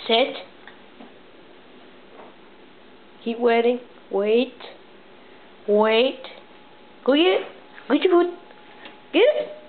Sit. Keep waiting. Wait. Wait. Go get it. Get your food. Get it.